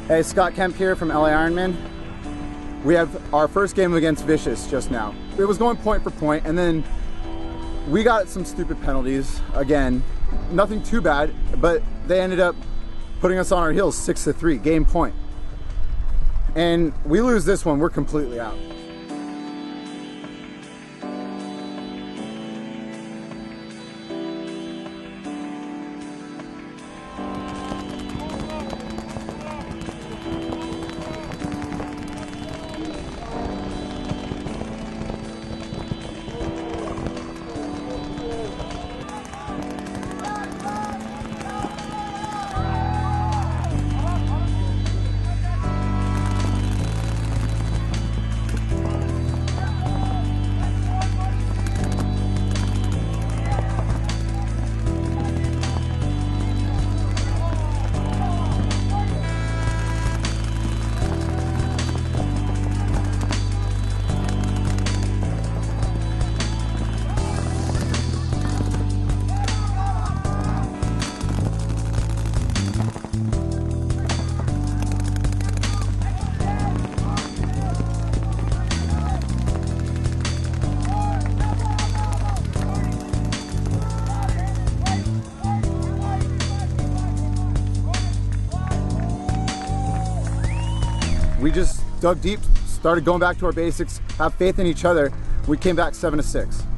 Hey, Scott Kemp here from LA Ironmen. We have our first game against Vicious just now. It was going point for point, and then we got some stupid penalties. Again, nothing too bad, but they ended up putting us on our heels 6-3, game point. And we lose this one, we're completely out. We just dug deep, started going back to our basics, have faith in each other. We came back 7-6.